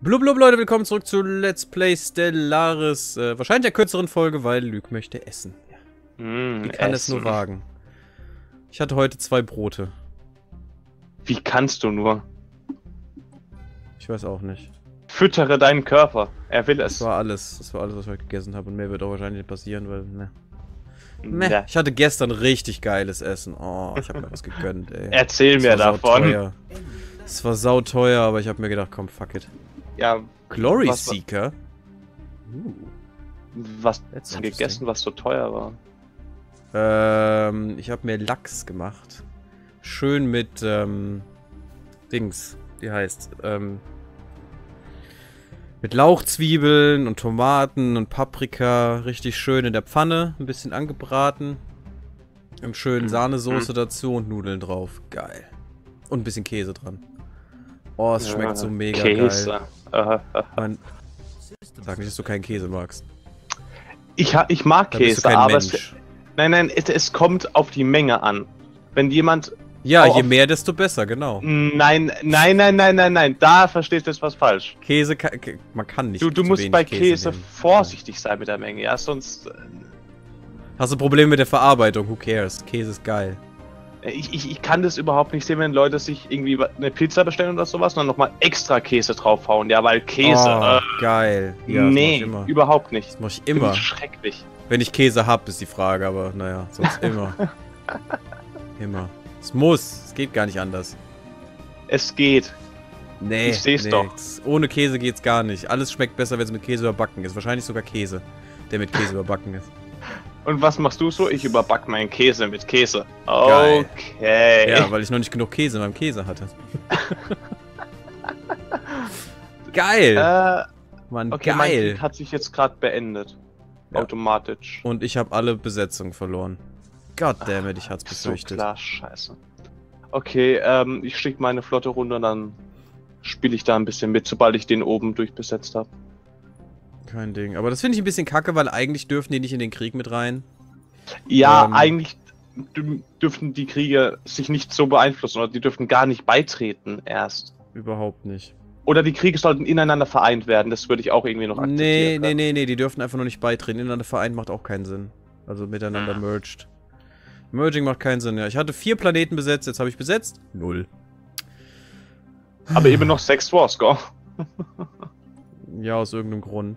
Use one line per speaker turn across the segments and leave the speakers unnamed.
Blub, Leute, willkommen zurück zu Let's Play Stellaris. Wahrscheinlich der kürzeren Folge, weil Luke möchte essen. Ja. Wie kann es nur wagen? Ich hatte heute 2 Brote.
Wie kannst du nur?
Ich weiß auch nicht.
Füttere deinen Körper. Er will es.
Das war alles, was ich heute gegessen habe. Und mehr wird auch wahrscheinlich nicht passieren, weil, ne.
Ja.
Ich hatte gestern richtig geiles Essen. Oh, ich habe mir was gegönnt, ey.
Erzähl mir davon.
Es war sauteuer, aber ich habe mir gedacht, komm, fuck it.
Ja.
Glory Seeker?
Was hast du gegessen, was so teuer war?
Ich habe mir Lachs gemacht. Schön mit, Dings, wie heißt, mit Lauchzwiebeln und Tomaten und Paprika. Richtig schön in der Pfanne, ein bisschen angebraten. Im schönen Sahnesoße dazu und Nudeln drauf. Geil. Und ein bisschen Käse dran. Oh, es schmeckt so mega
Käse.
Geil. Sag nicht, dass du keinen Käse magst.
Ich mag
Dann bist du
Käse,
kein
aber
Mensch.
es kommt auf die Menge an. Wenn jemand...
Ja, je mehr, desto besser, genau.
Nein, da verstehst du jetzt was falsch.
Käse, man kann nicht.
Du musst bei Käse vorsichtig sein mit der Menge, ja, sonst...
Hast du Probleme mit der Verarbeitung? Who cares? Käse ist geil.
Ich kann das überhaupt nicht sehen, wenn Leute sich irgendwie eine Pizza bestellen oder sowas und dann nochmal extra Käse draufhauen. Ja, weil Käse...
Oh, geil. Ja,
nee, überhaupt nicht.
Das mach ich immer.
Finde ich schrecklich.
Wenn ich Käse hab, ist die Frage, aber naja, sonst immer. Immer. Es muss. Es geht gar nicht anders.
Es geht.
Nee,
ich seh's doch.
Ohne Käse geht's gar nicht. Alles schmeckt besser, wenn es mit Käse überbacken ist. Wahrscheinlich sogar Käse, der mit Käse überbacken ist.
Und was machst du so? Ich überback meinen Käse mit Käse.
Geil.
Okay.
Ja, weil ich noch nicht genug Käse in meinem Käse hatte. Geil! Mann,
okay,
geil!
mein Krieg hat sich jetzt gerade beendet. Ja. Automatisch.
Und ich habe alle Besetzungen verloren. Goddammit, ich hat's befürchtet.
So klar, scheiße. Okay, ich schicke meine Flotte runter, dann spiele ich da ein bisschen mit, sobald ich den oben durchbesetzt habe.
Kein Ding. Aber das finde ich ein bisschen kacke, weil eigentlich dürfen die nicht in den Krieg mit rein.
Ja, eigentlich dürften die Kriege sich nicht so beeinflussen oder die dürften gar nicht beitreten erst.
Überhaupt nicht.
Oder die Kriege sollten ineinander vereint werden, das würde ich auch irgendwie noch akzeptieren.
Nee, die dürfen einfach nur nicht beitreten. Ineinander vereint macht auch keinen Sinn. Also miteinander merged. Merging macht keinen Sinn, ja. Ich hatte 4 Planeten besetzt, jetzt habe ich besetzt 0.
Aber eben noch 6 Warscore.
Ja, aus irgendeinem Grund.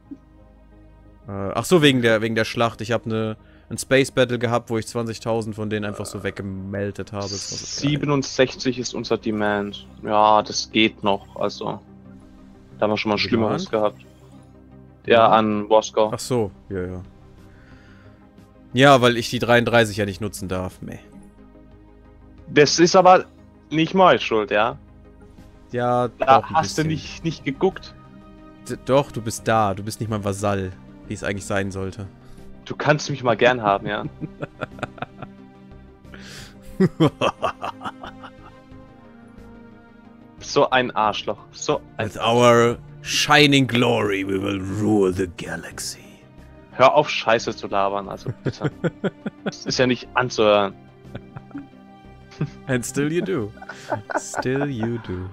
Ach so, wegen der Schlacht. Ich habe ein Space Battle gehabt, wo ich 20.000 von denen einfach so weggemeldet habe.
67 ist unser Demand. Ja, das geht noch. Also, da haben wir schon mal Schlimmeres gehabt. Ja, an Warscore.
Ach so, ja. Ja, weil ich die 33 ja nicht nutzen darf. Meh.
Das ist aber nicht meine Schuld, ja?
Ja,
da hast du nicht geguckt.
Doch, du bist da. Du bist nicht mein Vasall, wie es eigentlich sein sollte.
Du kannst mich mal gern haben, ja? So ein Arschloch. So ein
With our shining glory, we will rule the galaxy.
Hör auf, Scheiße zu labern, also bitte. Das ist ja nicht anzuhören.
And still you do. Still you do.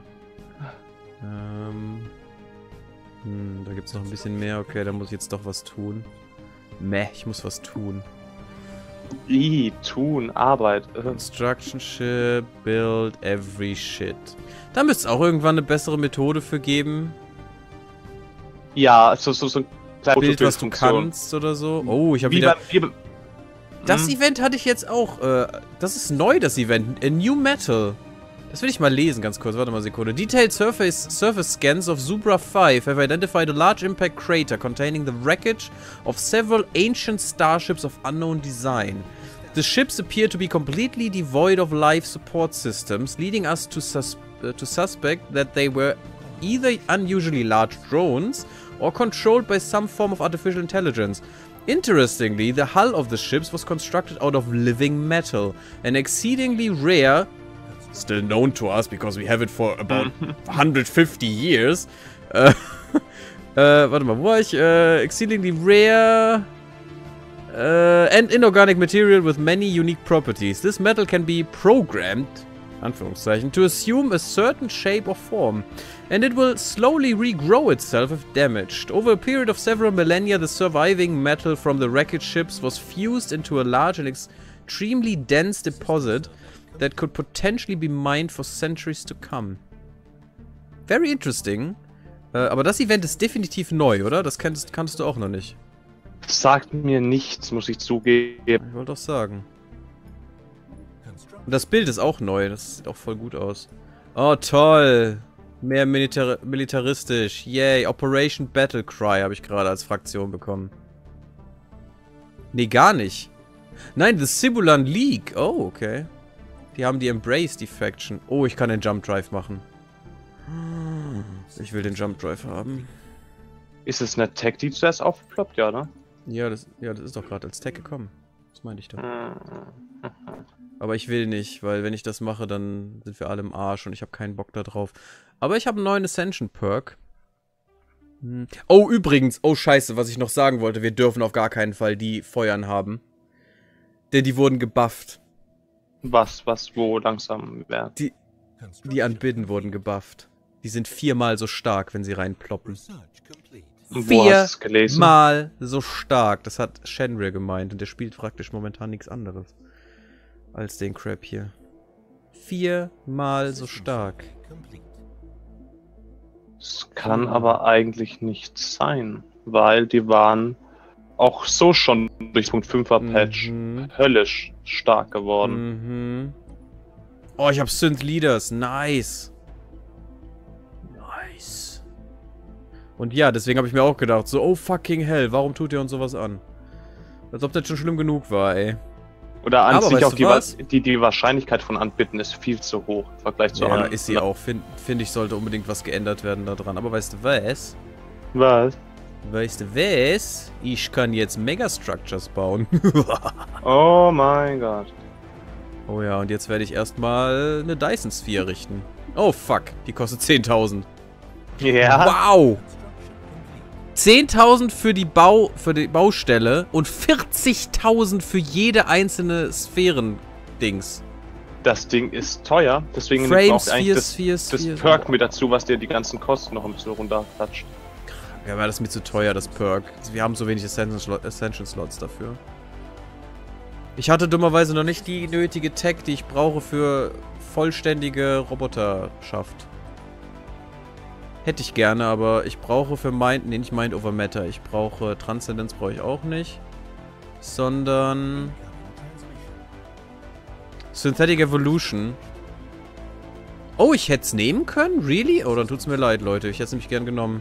Da gibt's noch ein bisschen mehr. Okay, da muss ich jetzt doch was tun. Ich muss was tun.
Tun, Arbeit.
Construction ship, build every shit. Da müsste es auch irgendwann eine bessere Methode für geben.
Ja, so ein
Bild, was du kannst oder so. Oh, ich habe wieder... Das Event hatte ich jetzt auch. Das ist neu, das Event. A New Metal. Das will ich mal lesen, ganz kurz. Warte mal eine Sekunde. Detailed surface scans of Zubra 5 have identified a large impact crater containing the wreckage of several ancient starships of unknown design. The ships appear to be completely devoid of life support systems, leading us to suspect that they were either unusually large drones or controlled by some form of artificial intelligence. Interestingly, the hull of the ships was constructed out of living metal, an exceedingly rare, still known to us because we have it for about 150 years. Warte mal, wo war ich? Exceedingly rare and inorganic material with many unique properties. This metal can be programmed Anführungszeichen, to assume a certain shape or form, and it will slowly regrow itself if damaged. Over a period of several millennia, the surviving metal from the wreckage ships was fused into a large and extremely dense deposit that could potentially be mined for centuries to come. Very interesting. Aber das Event ist definitiv neu, oder? Das kanntest du auch noch nicht.
Sagt mir nichts, muss ich zugeben.
Ich wollte doch sagen. Und das Bild ist auch neu, das sieht auch voll gut aus. Oh, toll. Mehr militaristisch. Yay, Operation Battlecry habe ich gerade als Fraktion bekommen. Nee, gar nicht. Nein, The Sibulan League. Oh, okay. Die haben die Embrace, die Faction. Oh, ich kann den Jump Drive machen. Ich will den Jump Drive haben.
Ist es eine Tech, die zuerst aufgeploppt, ja, ne?
Ja, das ist doch gerade als Tech gekommen. Das meinte ich doch. Aber ich will nicht, weil wenn ich das mache, dann sind wir alle im Arsch und ich habe keinen Bock da drauf. Aber ich habe einen neuen Ascension Perk. Oh, übrigens, oh scheiße, was ich noch sagen wollte, wir dürfen auf gar keinen Fall die Feuern haben. Denn die wurden gebufft.
Wo langsam werden?
Die Anbidden wurden gebufft. Die sind 4-mal so stark, wenn sie reinploppen. 4-mal so stark. Das hat Shenrir gemeint und der spielt praktisch momentan nichts anderes als den Crap hier. 4-mal so stark.
Das kann aber eigentlich nicht sein, weil die waren auch so schon durch Punkt 5er Patch höllisch stark geworden.
Oh, ich hab Synth Leaders. Nice. Nice. Und ja, deswegen habe ich mir auch gedacht, so, oh fucking hell, warum tut ihr uns sowas an? Als ob das schon schlimm genug war, ey.
Oder an sich auch die Wahrscheinlichkeit von Anbitten ist viel zu hoch im Vergleich zu anderen.
Ja, ist sie auch. Finde ich, sollte unbedingt was geändert werden da dran. Aber weißt du was?
Was?
Weißt du was? Ich kann jetzt Megastructures bauen.
Oh mein Gott.
Oh ja, und jetzt werde ich erstmal eine Dyson Sphere richten. Oh fuck, die kostet 10.000.
Ja.
Wow! 10.000 für die Baustelle und 40.000 für jede einzelne Sphären-Dings.
Das Ding ist teuer, deswegen nimmt auch eigentlich das Perk mit dazu, was dir die ganzen Kosten noch ein bisschen runterklatscht.
Ja, war das mir zu teuer, das Perk. Wir haben so wenig Ascension-Slots dafür. Ich hatte dummerweise noch nicht die nötige Tech, die ich brauche für vollständige Roboterschaft. Hätte ich gerne, aber ich brauche für nicht Mind over Matter. Ich brauche Transzendenz, brauche ich auch nicht. Sondern Synthetic Evolution. Oh, ich hätte es nehmen können? Really? Oh, dann tut's mir leid, Leute. Ich hätte es nämlich gern genommen.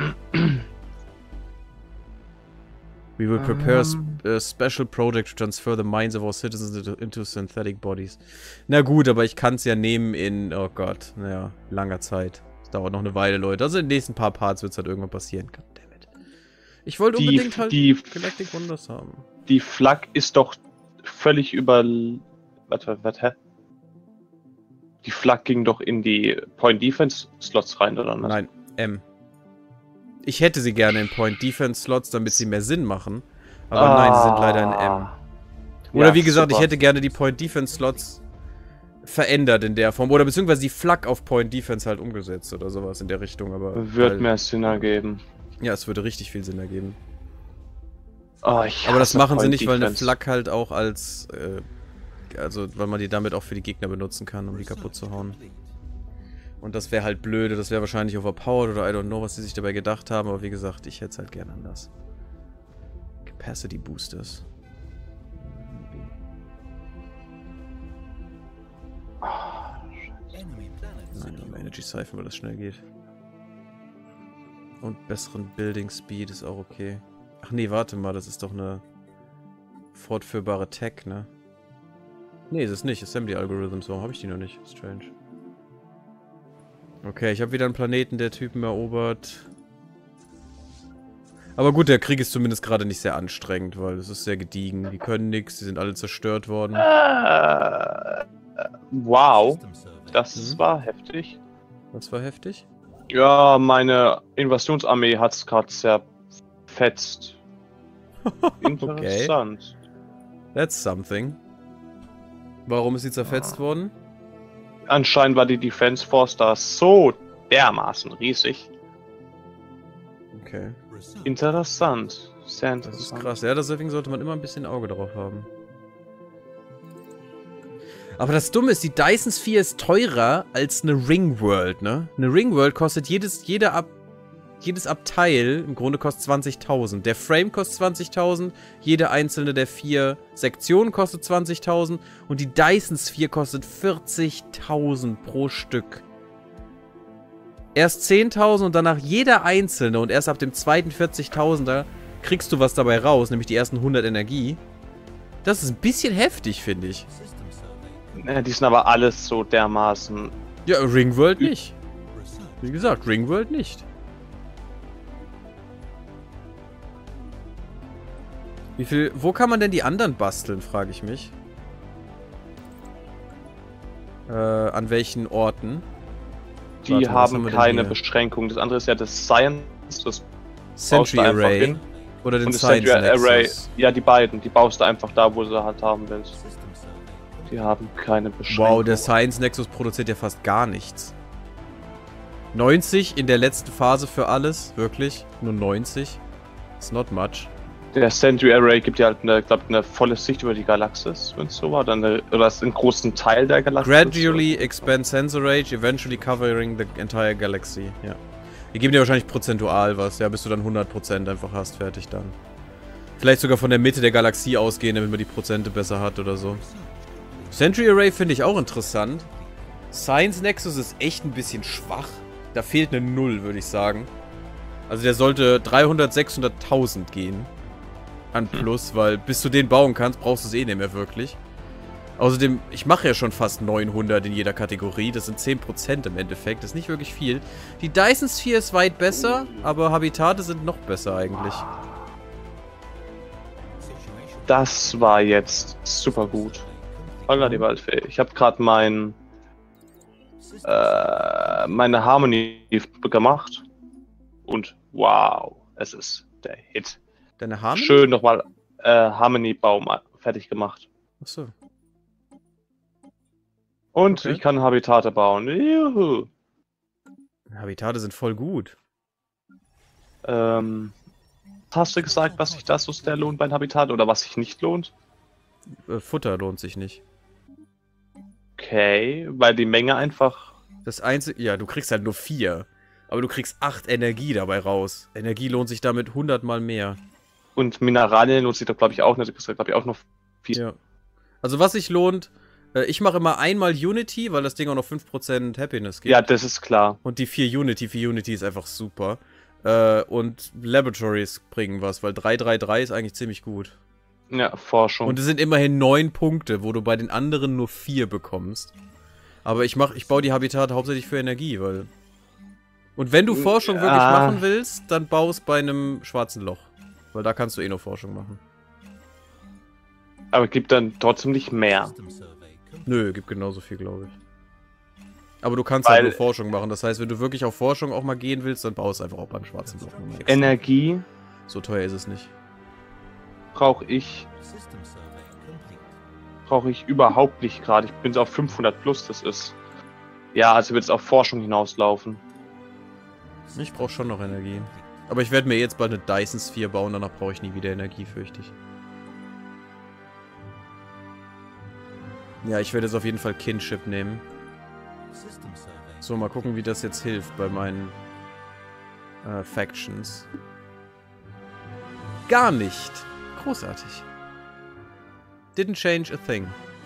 We will prepare a special project to transfer the minds of our citizens into synthetic bodies. Na gut, aber ich kann es ja nehmen in, oh Gott, naja, langer Zeit. Das dauert noch eine Weile, Leute. Also in den nächsten paar Parts wird es halt irgendwann passieren. Goddammit. Ich wollte unbedingt halt Galactic Wonders haben.
Die Flak ist doch völlig über... hä? Die Flak ging doch in die Point Defense Slots rein, oder nicht?
Nein, M. Ich hätte sie gerne in Point Defense Slots, damit sie mehr Sinn machen. Aber nein, sie sind leider in M. Oder ja, wie gesagt, super. Ich hätte gerne die Point Defense Slots verändert in der Form. Oder beziehungsweise die Flak auf Point Defense halt umgesetzt oder sowas in der Richtung. Aber
wird mehr Sinn ergeben.
Ja, es würde richtig viel Sinn ergeben.
Oh,
aber das machen sie nicht, weil eine Flak halt auch als... also, weil man die damit auch für die Gegner benutzen kann, um die kaputt zu hauen. Und das wäre halt blöde, das wäre wahrscheinlich overpowered oder I don't know, was sie sich dabei gedacht haben, aber wie gesagt, ich hätte es halt gerne anders. Capacity Boosters. Nein, Energy Siphon, weil das schnell geht. Und besseren Building Speed ist auch okay. Ach nee, warte mal, das ist doch eine fortführbare Tech, ne? Nee, ist es nicht. Assembly Algorithms, warum habe ich die noch nicht? Strange. Okay, ich habe wieder einen Planeten, der Typen erobert. Aber gut, der Krieg ist zumindest gerade nicht sehr anstrengend, weil es ist sehr gediegen. Die können nichts, die sind alle zerstört worden.
Wow, das war heftig.
Was war heftig?
Ja, meine Invasionsarmee hat es gerade zerfetzt. Interessant.
Okay. That's something. Warum ist sie zerfetzt worden?
Anscheinend war die Defense Force da so dermaßen riesig.
Okay.
Interessant. Sehr interessant.
Das ist krass. Ja, deswegen sollte man immer ein bisschen Auge drauf haben. Aber das Dumme ist, die Dyson Sphere ist teurer als eine Ringworld, ne? Eine Ringworld kostet jedes Abteil im Grunde kostet 20.000. Der Frame kostet 20.000, jede einzelne der 4 Sektionen kostet 20.000 und die Dyson Sphere kostet 40.000 pro Stück. Erst 10.000 und danach jeder einzelne und erst ab dem zweiten 40.000er kriegst du was dabei raus, nämlich die ersten 100 Energie. Das ist ein bisschen heftig, finde ich.
Ja, die sind aber alles so dermaßen...
Ja, Ringworld nicht. Wie gesagt, Ringworld nicht. Wo kann man denn die anderen basteln, frage ich mich. An welchen Orten?
Die haben keine Beschränkung. Das andere ist ja das Science, das
Sentry Array.
Hin.
Oder den
Science
Nexus.
Array. Ja, die beiden. Die baust du einfach da, wo du halt haben willst. Die haben keine Beschränkung.
Wow, der Science Nexus produziert ja fast gar nichts. 90 in der letzten Phase für alles. Wirklich. Nur 90. It's not much.
Der Sentry Array gibt dir halt eine volle Sicht über die Galaxis, wenn es so war. Oder ist einen großen Teil der Galaxis.
Gradually expand sensor range, eventually covering the entire galaxy. Ja. Die geben dir wahrscheinlich prozentual was, ja, bis du dann 100% einfach hast, fertig dann. Vielleicht sogar von der Mitte der Galaxie ausgehen, damit man die Prozente besser hat oder so. Sentry Array finde ich auch interessant. Science Nexus ist echt ein bisschen schwach. Da fehlt eine 0, würde ich sagen. Also der sollte 300, 600.000 gehen. An Plus, weil bis du den bauen kannst, brauchst du es eh nicht mehr wirklich. Außerdem, ich mache ja schon fast 900 in jeder Kategorie. Das sind 10% im Endeffekt. Das ist nicht wirklich viel. Die Dyson Sphere ist weit besser, aber Habitate sind noch besser eigentlich.
Das war jetzt super gut. Holla die Waldfee. Ich habe gerade meine Harmony gemacht. Und wow, es ist der Hit.
Deine Harmony?
Schön nochmal Harmony-Baum fertig gemacht.
Achso.
Und okay. Ich kann Habitate bauen. Juhu.
Habitate sind voll gut.
Hast du gesagt, was sich das so sehr lohnt bei einem Habitat oder was sich nicht lohnt?
Futter lohnt sich nicht.
Okay, weil die Menge einfach...
Das einzige... Ja, du kriegst halt nur 4. Aber du kriegst 8 Energie dabei raus. Energie lohnt sich damit 100 mal mehr.
Und Mineralien lohnt sich da, glaube ich, auch nicht. Du kriegst, glaube ich, auch noch 4.
Ja. Also was sich lohnt... Ich mache immer einmal Unity, weil das Ding auch noch 5% Happiness gibt.
Ja, das ist klar.
Und die 4 Unity. 4 Unity ist einfach super. Und Laboratories bringen was, weil 333 ist eigentlich ziemlich gut.
Ja, Forschung.
Und es sind immerhin 9 Punkte, wo du bei den anderen nur 4 bekommst. Aber ich baue die Habitate hauptsächlich für Energie, weil... Und wenn du Forschung wirklich machen willst, dann baust bei einem schwarzen Loch. Weil da kannst du eh nur Forschung machen.
Aber gibt dann trotzdem nicht mehr.
Nö, gibt genauso viel, glaube ich. Aber du kannst halt nur Forschung machen. Das heißt, wenn du wirklich auf Forschung auch mal gehen willst, dann baust du einfach auch beim schwarzen Loch.
Energie.
So teuer ist es nicht.
Brauche ich überhaupt nicht gerade. Ich bin so auf 500 plus, das ist... Ja, also wird es auf Forschung hinauslaufen.
Ich brauche schon noch Energie. Aber ich werde mir jetzt bald eine Dyson Sphere bauen, danach brauche ich nie wieder Energie, fürchte ich. Ja, ich werde jetzt auf jeden Fall Kinship nehmen. So, mal gucken, wie das jetzt hilft bei meinen Factions. Gar nicht. Großartig. Didn't change a thing.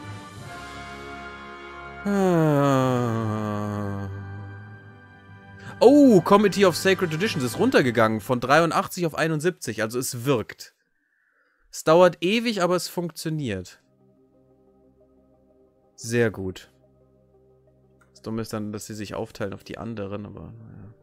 Oh, Committee of Sacred Traditions ist runtergegangen von 83 auf 71, also es wirkt. Es dauert ewig, aber es funktioniert. Sehr gut. Das Dumme ist dann, dass sie sich aufteilen auf die anderen, aber naja.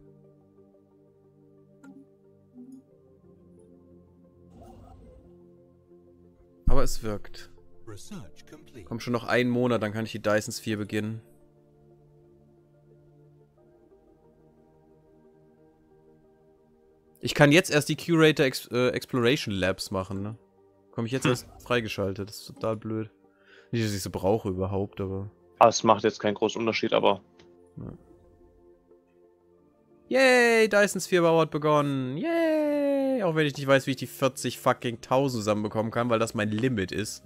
Aber es wirkt. Kommt schon noch einen Monat, dann kann ich die Dyson Sphere beginnen. Ich kann jetzt erst die Curator Exploration Labs machen, ne? Komme ich jetzt erst freigeschaltet. Das ist total blöd. Nicht, dass ich sie brauche überhaupt, aber...
Es macht jetzt keinen großen Unterschied, aber...
Yay, Dyson Sphere Bau hat begonnen. Yay! Auch wenn ich nicht weiß, wie ich die 40 fucking 1000 zusammenbekommen kann, weil das mein Limit ist.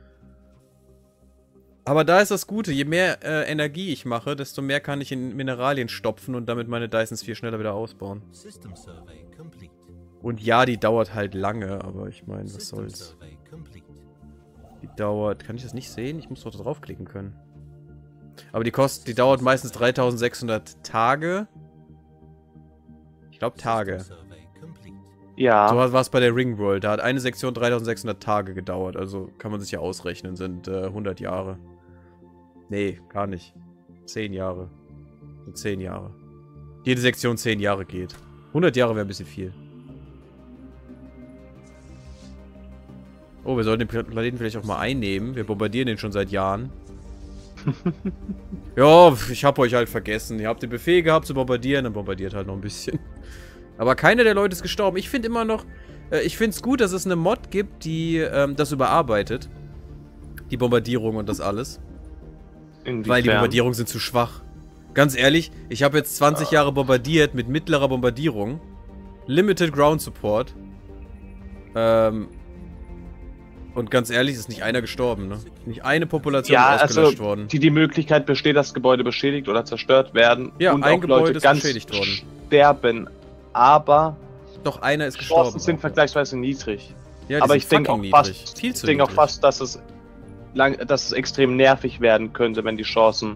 Aber da ist das Gute, je mehr Energie ich mache, desto mehr kann ich in Mineralien stopfen und damit meine Dyson Sphere schneller wieder ausbauen. Und ja, die dauert halt lange, aber ich meine, was soll's. Die dauert... Kann ich das nicht sehen? Ich muss doch da draufklicken können. Aber die dauert meistens 3600 Tage. Ich glaube Tage.
Ja.
So war es bei der Ringworld. Da hat eine Sektion 3600 Tage gedauert. Also kann man sich ja ausrechnen, sind 100 Jahre. Nee, gar nicht. 10 Jahre. Sind 10 Jahre. Jede Sektion 10 Jahre geht. 100 Jahre wäre ein bisschen viel. Oh, wir sollten den Planeten vielleicht auch mal einnehmen. Wir bombardieren den schon seit Jahren. Ja, ich hab euch halt vergessen. Ihr habt den Befehl gehabt zu bombardieren, dann bombardiert halt noch ein bisschen. Aber keiner der Leute ist gestorben. Ich finde immer noch... ich finde es gut, dass es eine Mod gibt, die das überarbeitet. Die Bombardierung und das alles.
Inwiefern?
Weil die Bombardierungen sind zu schwach. Ganz ehrlich, ich habe jetzt 20 Jahre bombardiert mit mittlerer Bombardierung. Limited Ground Support. Und ganz ehrlich, ist nicht einer gestorben, ne? Nicht eine Population ausgelöscht worden.
Die Möglichkeit besteht, dass Gebäude beschädigt oder zerstört werden.
Ja,
und
ein
auch
Gebäude
Leute
ist
ganz
beschädigt worden.
Sterben. Aber
doch einer ist
die
gestorben.
Chancen sind vergleichsweise niedrig.
Ja,
aber ich denke auch fast, dass es extrem nervig werden könnte, wenn die Chancen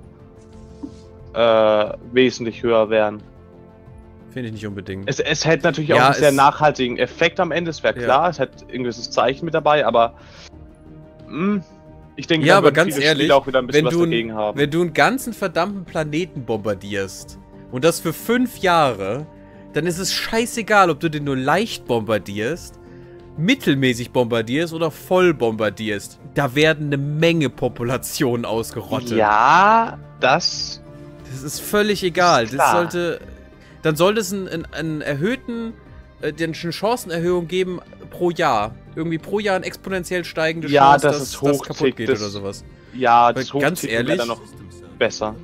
wesentlich höher wären.
Finde ich nicht unbedingt.
Es hätte natürlich auch einen sehr nachhaltigen Effekt am Ende, es wäre klar, es hätte ein gewisses Zeichen mit dabei, aber ich denke,
ja, aber ganz ehrlich,
auch wieder ein bisschen was dagegen haben.
Wenn du einen ganzen verdammten Planeten bombardierst und das für 5 Jahre, dann ist es scheißegal, ob du den nur leicht bombardierst, mittelmäßig bombardierst oder voll bombardierst. Da werden eine Menge Populationen ausgerottet.
Ja, das
ist völlig egal.
Klar.
Dann sollte es einen erhöhten, eine Chancenerhöhung geben pro Jahr. Irgendwie pro Jahr eine exponentiell steigende Chance, dass es kaputt geht oder sowas.
Ja, das
ganz ehrlich
wäre dann noch besser.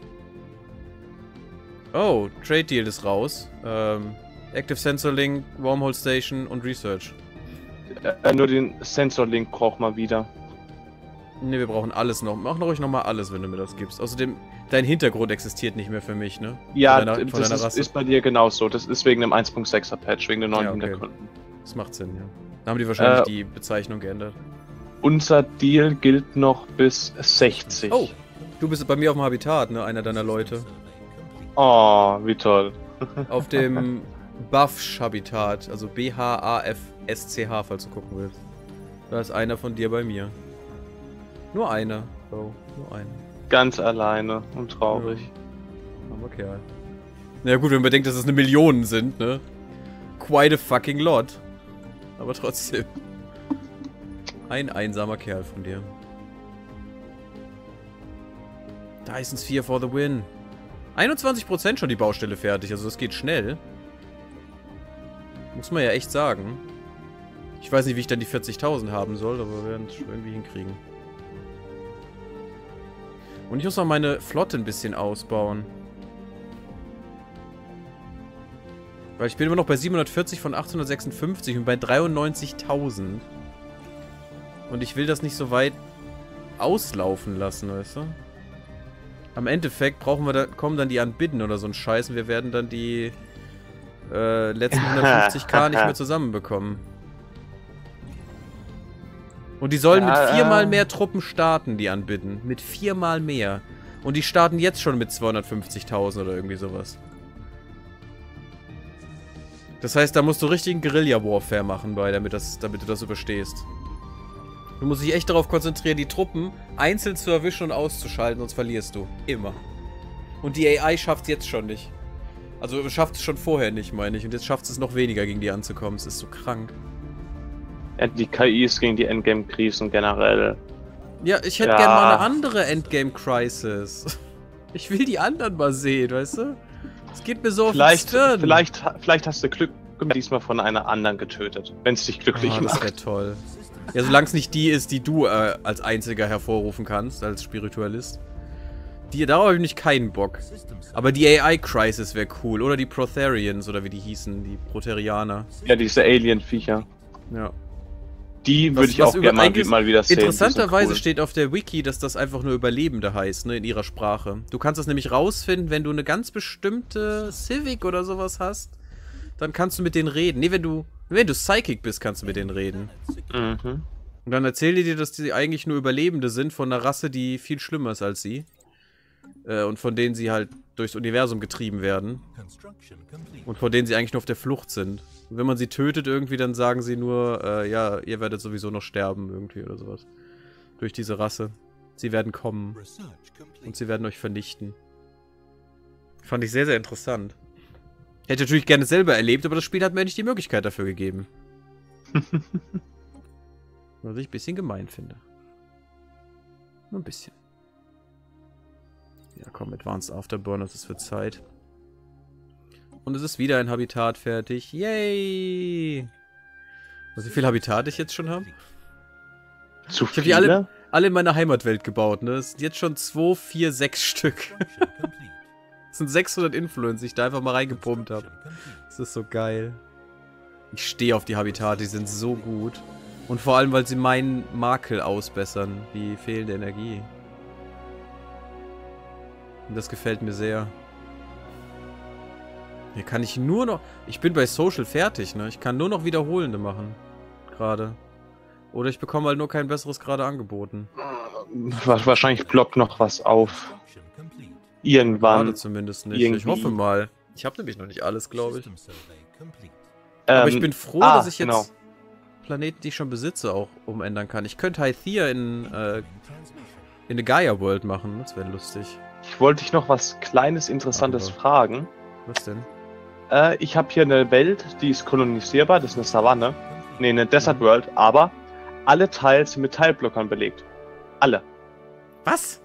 Oh, Trade Deal ist raus. Active Sensor Link, Wormhole Station und Research.
Nur den Sensor Link braucht man wieder.
Ne, wir brauchen alles noch. Mach ruhig nochmal alles, wenn du mir das gibst. Außerdem, dein Hintergrund existiert nicht mehr für mich, ne?
Ja, das ist bei dir genauso. Das ist wegen dem 1.6er Patch, wegen den neuen Hintergründen.
Das macht Sinn, ja. Da haben die wahrscheinlich die Bezeichnung geändert.
Unser Deal gilt noch bis 60.
Oh, du bist bei mir auf dem Habitat, ne? Einer deiner Leute.
Oh, wie toll.
Auf dem Bafsch-Habitat, also B-H-A-F-S-C-H, falls du gucken willst. Da ist einer von dir bei mir. Nur einer. Oh, nur einer.
Ganz alleine und traurig.
Ja. Aber Kerl. Na ja, gut, wenn man bedenkt, dass es 1 Million sind, ne? Quite a fucking lot. Aber trotzdem. Ein einsamer Kerl von dir. Dyson Sphere for the win. 21% schon die Baustelle fertig, also das geht schnell. Muss man ja echt sagen. Ich weiß nicht, wie ich dann die 40.000 haben soll, aber wir werden es irgendwie hinkriegen. Und ich muss noch meine Flotte ein bisschen ausbauen. Weil ich bin immer noch bei 740 von 856 und bei 93.000. Und ich will das nicht so weit auslaufen lassen, weißt du? Am Endeffekt kommen dann die Anbidden oder so ein Scheiß und wir werden dann die letzten 150k nicht mehr zusammenbekommen. Und die sollen mit 4-mal mehr Truppen starten, die Anbidden. Mit 4-mal mehr. Und die starten jetzt schon mit 250.000 oder irgendwie sowas. Das heißt, da musst du richtigen Guerilla-Warfare machen damit du das überstehst. Du musst dich echt darauf konzentrieren, die Truppen einzeln zu erwischen und auszuschalten, sonst verlierst du. Immer. Und die AI schafft es jetzt schon nicht. Also schafft es schon vorher nicht, meine ich. Und jetzt schafft es noch weniger, gegen die anzukommen. Es ist so krank.
Ja, die KI ist gegen die Endgame-Krisen generell.
Ja, ich hätte gerne mal eine andere Endgame-Crisis. Ich will die anderen mal sehen, weißt du? Es geht mir so auf den Stirn.
Vielleicht hast du Glück diesmal von einer anderen getötet, wenn es dich glücklich macht.
Das wäre toll. Ja, solange es nicht die ist, die du als einziger hervorrufen kannst, als Spiritualist. Darauf habe ich nicht keinen Bock. Aber die AI-Crisis wäre cool. Oder die Protherians, oder wie die hießen. Die Proterianer.
Ja, diese Alien-Viecher.
Ja.
Die würde ich auch gerne mal wieder sehen.
Interessanterweise steht auf der Wiki, dass das einfach nur Überlebende heißt, ne, in ihrer Sprache. Du kannst das nämlich rausfinden, wenn du eine ganz bestimmte Civic oder sowas hast, dann kannst du mit denen reden. Nee, wenn du Psychic bist, kannst du mit denen reden.
Mhm.
Und dann erzählen die dir, dass die eigentlich nur Überlebende sind von einer Rasse, die viel schlimmer ist als sie. Und von denen sie halt durchs Universum getrieben werden. Und von denen sie eigentlich nur auf der Flucht sind. Und wenn man sie tötet irgendwie, dann sagen sie nur, ja, ihr werdet sowieso noch sterben irgendwie oder sowas. Durch diese Rasse. Sie werden kommen. Und sie werden euch vernichten. Fand ich sehr, sehr interessant. Hätte natürlich gerne selber erlebt, aber das Spiel hat mir nicht die Möglichkeit dafür gegeben. Was ich ein bisschen gemein finde. Nur ein bisschen. Ja, komm, Advanced Afterburners, es wird Zeit. Und es ist wieder ein Habitat fertig. Yay! Was, wie viel Habitat ich jetzt schon habe?
Zu viele?
Ich habe die alle in meiner Heimatwelt gebaut, ne? Es sind jetzt schon 2, 4, 6 Stück. Das sind 600 Influence, die ich da einfach mal reingepumpt habe. Das ist so geil. Ich stehe auf die Habitate, die sind so gut. Und vor allem, weil sie meinen Makel ausbessern, die fehlende Energie. Und das gefällt mir sehr. Hier kann ich nur noch... Ich bin bei Social fertig, ne? Ich kann nur noch Wiederholende machen. Gerade. Oder ich bekomme halt nur kein besseres gerade angeboten.
Wahrscheinlich blockt noch was auf. Irgendwann.
Gerade zumindest nicht. Irgendwie. Ich hoffe mal. Ich habe nämlich noch nicht alles, glaube ich. Aber ich bin froh, dass ich jetzt Planeten, die ich schon besitze, auch umändern kann. Ich könnte Hythia in eine Gaia-World machen. Das wäre lustig.
Ich wollte dich noch was Kleines, Interessantes fragen.
Was denn?
Ich habe hier eine Welt, die ist kolonisierbar, das ist eine Savanne. Ne, eine Desert World, aber alle Teils sind mit Teilblockern belegt. Alle.
Was?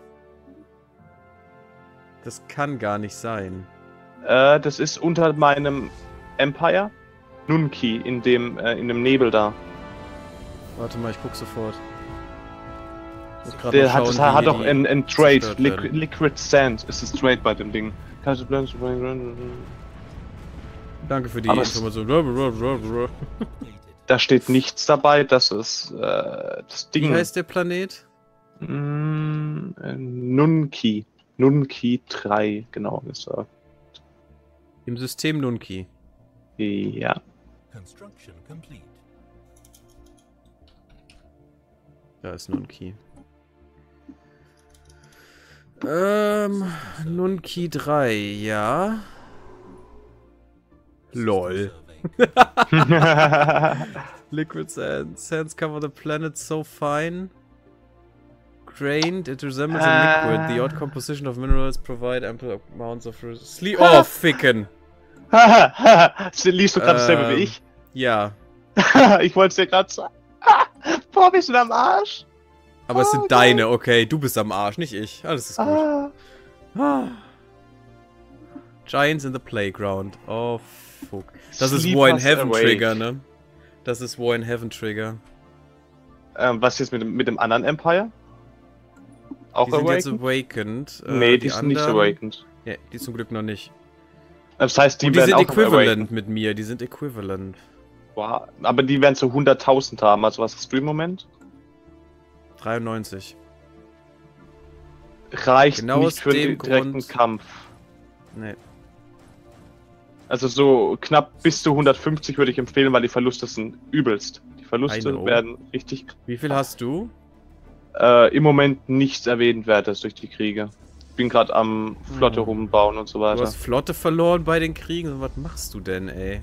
Das kann gar nicht sein.
Das ist unter meinem Empire. Nunki, in dem Nebel da.
Warte mal, ich guck sofort.
Der hat doch ein Trade. Liquid Sand ist das Trade bei dem Ding.
Danke für die Information.
Da steht nichts dabei, dass es das Ding...
Wie heißt der Planet?
Nunki. Nunki 3, genau gesagt.
Im System Nunki.
Ja.
Da ist Nunki. Nunki 3, ja. LOL. Liquid sands cover the planet so fine. Grained, it resembles a liquid. The odd composition of minerals provide ample amounts of sleep. Oh, ficken!
Liest du gerade dasselbe wie ich?
Ja.
Ich wollte es dir gerade sagen. Boah, wir sind am Arsch.
Aber es sind deine, okay. Du bist am Arsch, nicht ich. Alles ist gut. Giants in the Playground. Oh, fuck. Das ist War in Heaven Trigger, ne? Das ist War in Heaven Trigger.
Was jetzt mit dem anderen Empire? Auch
die sind jetzt awakened.
Nee, die sind nicht awakened.
Ja, die zum Glück noch nicht.
Das heißt, die
sind equivalent mit mir. Die sind equivalent.
Wow. Aber die werden so 100.000 haben. Also was hast du im Moment?
93.
Reicht genau nicht für den direkten Kampf.
Nee.
Also so knapp bis zu 150 würde ich empfehlen, weil die Verluste sind übelst. Die Verluste werden richtig...
Wie viel hast du?
Im Moment nichts Erwähnenswertes durch die Kriege. Ich bin gerade am Flotte rumbauen und so weiter.
Du hast Flotte verloren bei den Kriegen? Was machst du denn, ey?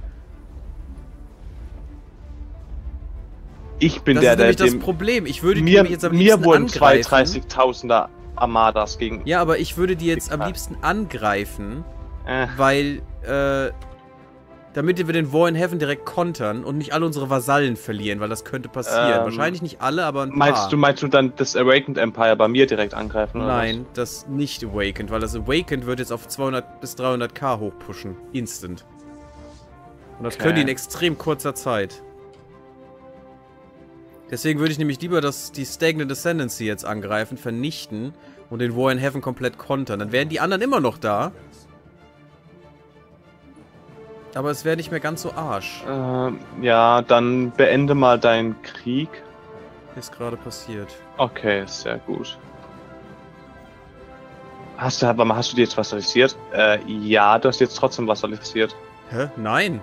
Ich bin
das ist nämlich das Problem. Ich würde
mir,
die jetzt am liebsten
mir wurden
angreifen.
30.000er Armadas gegen...
Ja, aber ich würde die jetzt am liebsten angreifen, weil, damit wir den War in Heaven direkt kontern und nicht alle unsere Vasallen verlieren, weil das könnte passieren. Wahrscheinlich nicht alle, aber ein paar.
Meinst du dann das Awakened Empire bei mir direkt angreifen? Oder
Nein, das nicht Awakened, weil das Awakened wird jetzt auf 200 bis 300k hochpushen. Instant. Und das können die in extrem kurzer Zeit. Deswegen würde ich nämlich lieber die Stagnant Ascendancy jetzt angreifen, vernichten und den War in Heaven komplett kontern. Dann wären die anderen immer noch da. Aber es wäre nicht mehr ganz so Arsch.
Ja, dann beende mal deinen Krieg.
Ist gerade passiert.
Okay, sehr gut. Hast du dir jetzt vasalisiert? Ja, du hast jetzt trotzdem vasalisiert.
Hä? Nein.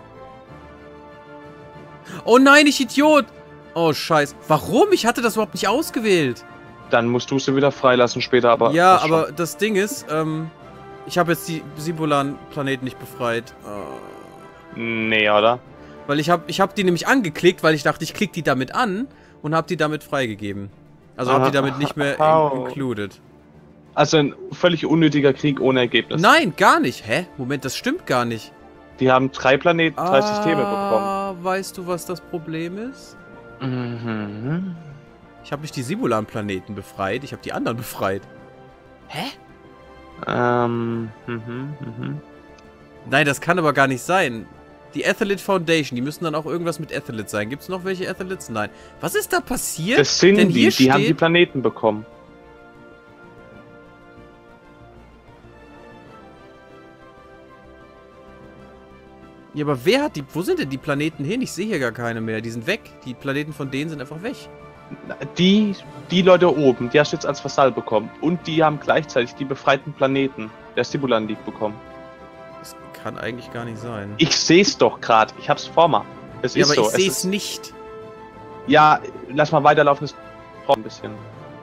Oh nein, ich Idiot! Oh, scheiße. Warum? Ich hatte das überhaupt nicht ausgewählt.
Dann musst du sie wieder freilassen später, aber...
Ja, aber das Ding ist, ich habe jetzt die Sibulan-Planeten nicht befreit.
Nee, oder?
Weil ich hab die nämlich angeklickt, weil ich dachte, ich klicke die damit an und habe die damit freigegeben. Also habe die damit nicht mehr included.
Also ein völlig unnötiger Krieg ohne Ergebnis.
Nein, gar nicht. Hä? Moment, das stimmt gar nicht.
Die haben 3 Planeten, 3 Systeme bekommen.
Weißt du, was das Problem ist?
Mhm.
Ich habe nicht die Sibulan-Planeten befreit, ich habe die anderen befreit. Hä?
Nein,
das kann aber gar nicht sein. Die Aethelid Foundation, die müssen dann auch irgendwas mit Aethelid sein. Gibt es noch welche Aethelids? Nein. Was ist da passiert?
Das sind die haben die Planeten bekommen.
Ja, aber wer hat die... Wo sind denn die Planeten hin? Ich sehe hier gar keine mehr. Die sind weg. Die Planeten von denen sind einfach weg.
Die Leute oben, die hast du jetzt als Vasall bekommen. Und die haben gleichzeitig die befreiten Planeten der Sibulan League bekommen.
Das kann eigentlich gar nicht sein.
Ich sehe es doch gerade. Ich hab's vor mir. Es
Ja,
ist
aber
so.
ich sehe es nicht.
Ja, lass mal weiterlaufen. Es braucht ein bisschen.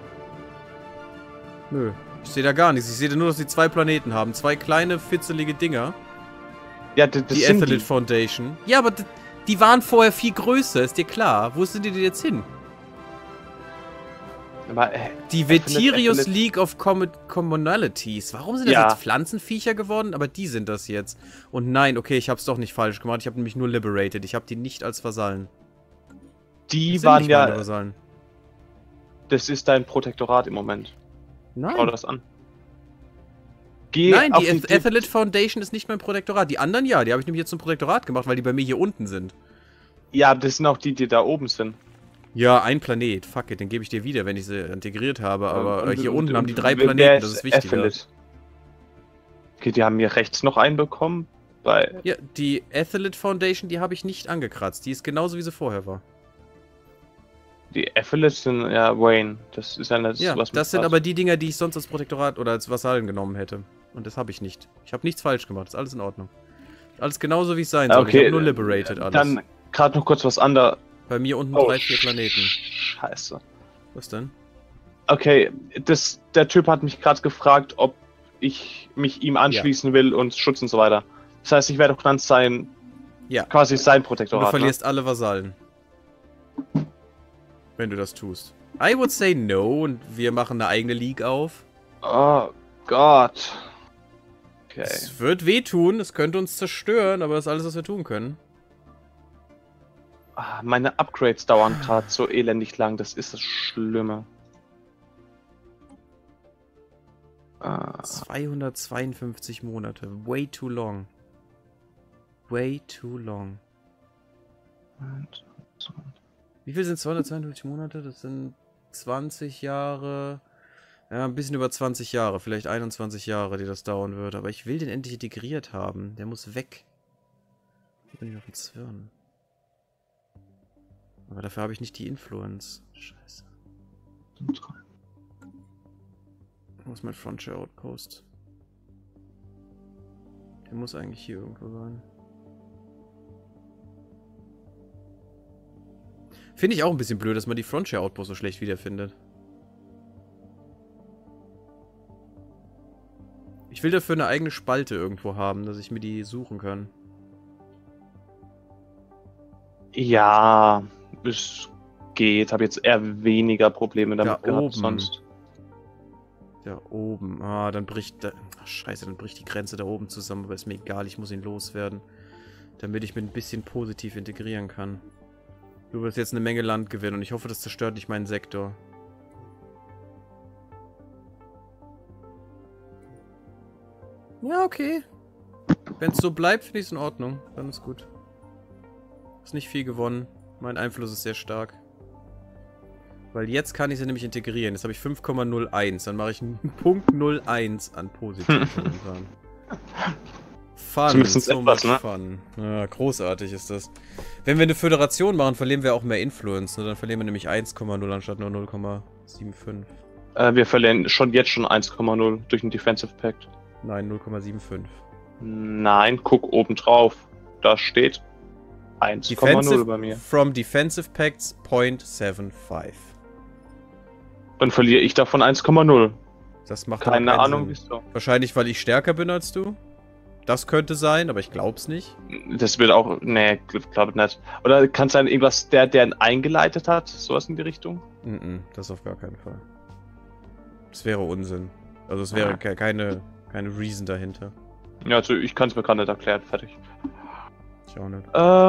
Nö. Ich sehe da gar nichts. Ich sehe da nur, dass die 2 Planeten haben. 2 kleine, fitzelige Dinger.
Ja, das
die
sind
Aethelid Foundation. Ja, aber die waren vorher viel größer, ist dir klar. Wo sind die denn jetzt hin?
Aber,
die Vetirius League of Commonalities. Warum sind das jetzt Pflanzenviecher geworden? Aber die sind das jetzt. Und nein, okay, ich hab's doch nicht falsch gemacht. Ich habe nämlich nur Liberated. Ich habe die nicht als Vasallen.
Die waren ja... Vasallen. Das ist dein Protektorat im Moment.
Nein.
Schau das an.
Nein, die Aethelid Foundation ist nicht mein Protektorat. Die anderen ja, die habe ich nämlich jetzt zum Protektorat gemacht, weil die bei mir hier unten sind.
Ja, das sind auch die da oben sind.
Ja, ein Planet. Fuck it, den gebe ich dir wieder, wenn ich sie integriert habe. Aber hier unten haben die 3 Planeten, das ist wichtiger.
Okay, die haben hier rechts noch einen bekommen.
Ja, die Aethelid Foundation, die habe ich nicht angekratzt. Die ist genauso, wie sie vorher war.
Die Aethelid sind ja Wayne. Das ist ja nicht
was mit das sind aber die Dinger, die ich sonst als Protektorat oder als Vasallen genommen hätte. Und das habe ich nicht. Ich habe nichts falsch gemacht. Ist alles in Ordnung. Alles genauso, wie es sein soll.
Okay,
ich habe nur Liberated alles.
Dann gerade noch kurz was anderes.
Bei mir unten 3, 4 Planeten.
Scheiße.
Was denn?
Okay, der Typ hat mich gerade gefragt, ob ich mich ihm anschließen will und Schutz und so weiter. Das heißt, ich werde doch dann quasi sein Protektorat.
Und du verlierst alle Vasallen. Wenn du das tust. I would say no und wir machen eine eigene League auf.
Oh Gott. Okay.
Es wird wehtun, es könnte uns zerstören, aber das ist alles, was wir tun können.
Meine Upgrades dauern gerade so elendig lang, das ist das Schlimme.
252 Monate, way too long. Way too long. Wie viel sind 252 Monate? Das sind 20 Jahre. Ja, ein bisschen über 20 Jahre. Vielleicht 21 Jahre, die das dauern wird. Aber ich will den endlich integriert haben. Der muss weg. Ich bin nicht auf dem Zwirn. Aber dafür habe ich nicht die Influence. Scheiße. Wo ist mein Frontier Outpost? Der muss eigentlich hier irgendwo sein. Finde ich auch ein bisschen blöd, dass man die Frontier Outpost so schlecht wiederfindet. Ich will dafür eine eigene Spalte irgendwo haben, dass ich mir die suchen kann.
Ja, es geht. Habe jetzt eher weniger Probleme damit
gehabt sonst. Da oben. Ah, dann bricht... Ach, scheiße, dann bricht die Grenze da oben zusammen. Aber ist mir egal, ich muss ihn loswerden. Damit ich mich ein bisschen positiv integrieren kann. Du wirst jetzt eine Menge Land gewinnen und ich hoffe, das zerstört nicht meinen Sektor. Ja, okay. Wenn es so bleibt, finde ich es in Ordnung. Dann ist gut. Ist nicht viel gewonnen. Mein Einfluss ist sehr stark. Weil jetzt kann ich sie nämlich integrieren. Jetzt habe ich 5,01. Dann mache ich einen Punkt 01 an positiv. Fun,
Zumindest
so
etwas,
much fun. Ja, großartig ist das. Wenn wir eine Föderation machen, verlieren wir auch mehr Influence. Ne? Dann verlieren wir nämlich 1,0 anstatt nur 0,75.
Wir verlieren jetzt schon 1,0 durch den Defensive Pact.
Nein, 0,75.
Nein, guck oben drauf. Da steht 1,0 bei mir.
From Defensive Pacts 0.75.
Dann verliere ich davon 1,0.
Das macht
keine Ahnung, wieso.
Wahrscheinlich, weil ich stärker bin als du. Das könnte sein, aber ich glaub's nicht.
Das wird auch... Nee, glaube nicht. Oder kann es sein, irgendwas, der ihn eingeleitet hat? Sowas in die Richtung?
Das auf gar keinen Fall. Das wäre Unsinn. Also es wäre keine Reason dahinter.
Ja, also ich kann es mir gerade nicht erklären. Fertig.
Ich auch nicht.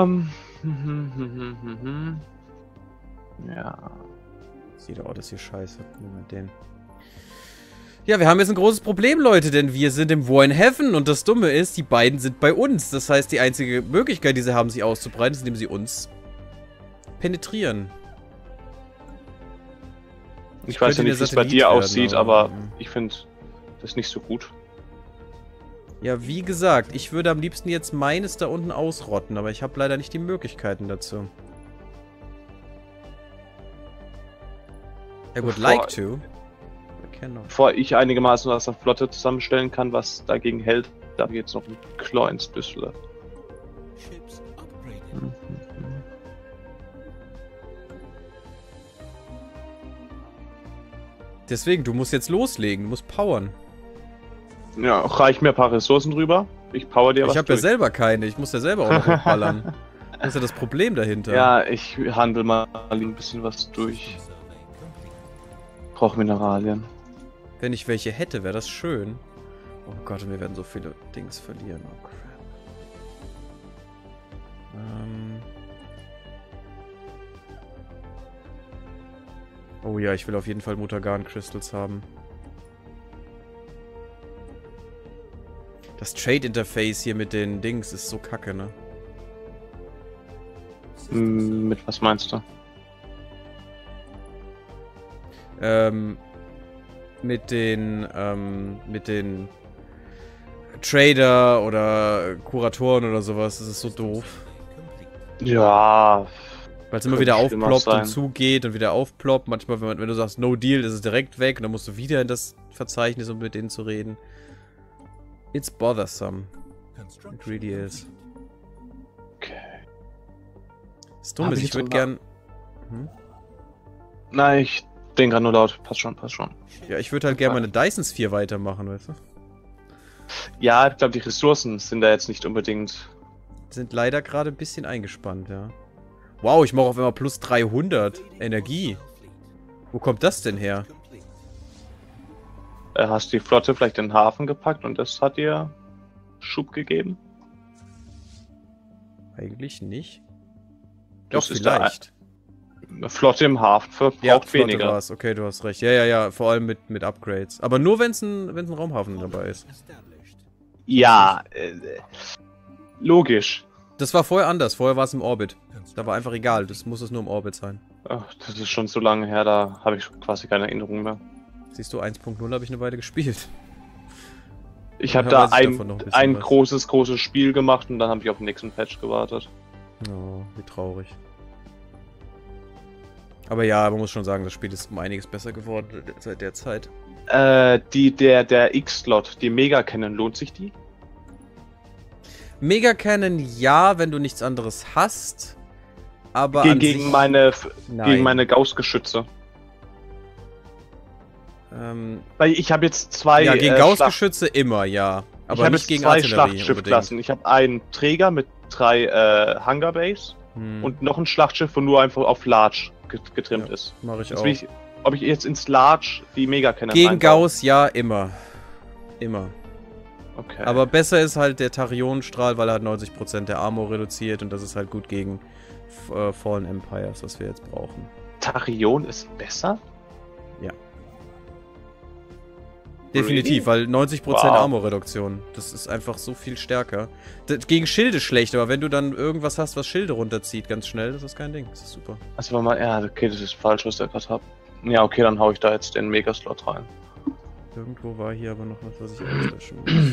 Ja.
Sieht auch, das hier scheiße. Nehmen wir den. Ja, wir haben jetzt ein großes Problem, Leute, denn wir sind im War in Heaven und das Dumme ist, die beiden sind bei uns. Das heißt, die einzige Möglichkeit, die sie haben, sich auszubreiten, ist, indem sie uns penetrieren.
Ich weiß ja nicht, wie es bei dir aussieht, aber ich finde das nicht so gut.
Ja, wie gesagt, ich würde am liebsten jetzt meines da unten ausrotten, aber ich habe leider nicht die Möglichkeiten dazu. I would like to.
Bevor ich einigermaßen was auf Flotte zusammenstellen kann, was dagegen hält, da habe ich jetzt noch ein kleines bisschen.
Deswegen, du musst jetzt loslegen, du musst powern.
Ja, reich mir ein paar Ressourcen rüber. Ich power dir was.
Ich habe ja selber keine, ich muss ja selber auch noch ballern. Das ist ja das Problem dahinter.
Ja, ich handel mal ein bisschen was durch. Brauche Mineralien.
Wenn ich welche hätte, wäre das schön. Oh Gott, und wir werden so viele Dings verlieren. Oh crap. Oh ja, ich will auf jeden Fall Mutagan Crystals haben. Das Trade Interface hier mit den Dings ist so kacke, ne?
Mit was meinst du?
Mit den Trader oder Kuratoren oder sowas. Das ist so doof.
Ja.
Weil es immer wieder aufploppt und zugeht und wieder aufploppt. Manchmal, wenn du sagst No Deal, ist es direkt weg und dann musst du wieder in das Verzeichnis, um mit denen zu reden. It's bothersome. It really is.
Okay.
Das Dumme ist, ich würde gern...
Nein, ich denke gerade nur laut. Passt schon, passt schon.
Ja, ich würde halt gerne meine Dyson Sphere weitermachen, weißt du?
Ja, ich glaube, die Ressourcen sind da jetzt nicht unbedingt...
Sind leider gerade ein bisschen eingespannt, ja. Wow, ich mache auf einmal plus 300 Energie. Wo kommt das denn her?
Hast du die Flotte vielleicht in den Hafen gepackt und das hat dir Schub gegeben?
Eigentlich nicht.
Doch, vielleicht. Eine Flotte im Hafen verbraucht weniger.
War's. Okay, du hast recht. Ja, vor allem mit Upgrades. Aber nur, wenn es ein Raumhafen dabei ist.
Ja, logisch.
Das war vorher anders. Vorher war es im Orbit. Da war einfach egal. Das muss es nur im Orbit sein.
Ach, das ist schon so lange her, da habe ich quasi keine Erinnerung mehr.
Siehst du, 1.0 habe ich eine Weile gespielt.
Ich habe da ein großes Spiel gemacht und dann habe ich auf den nächsten Patch gewartet.
Oh, wie traurig. Aber ja, man muss schon sagen, das Spiel ist um einiges besser geworden seit der Zeit.
Der X-Slot, die Mega Cannon, lohnt sich die?
Mega Cannon ja, wenn du nichts anderes hast. Aber
gegen meine Gauss-Geschütze. Weil ich habe jetzt zwei...
Ja, gegen Gauss-Geschütze immer, ja. Aber
ich habe jetzt gegen zwei Schlachtschiffklassen. Ich habe einen Träger mit 3 Hangar Base und noch ein Schlachtschiff, wo nur einfach auf Large getrimmt ist.
Mache ich
jetzt
auch.
Ob ich jetzt ins Large die Mega Cannon
gegen Gauss, ja, immer. Immer.
Okay.
Aber besser ist halt der Tarion-Strahl, weil er hat 90% der Armor reduziert und das ist halt gut gegen Fallen Empires, was wir jetzt brauchen.
Tarion ist besser?
Ja. Definitiv, weil 90% Armor-Reduktion. Das ist einfach so viel stärker. Gegen Schilde schlecht, aber wenn du dann irgendwas hast, was Schilde runterzieht, ganz schnell, das ist kein Ding. Das ist super.
Also wenn man, ja, okay, das ist falsch, was ich gerade hab. Ja, okay, dann hau ich da jetzt den Megaslot rein.
Irgendwo war hier aber noch was ich auslöschen muss.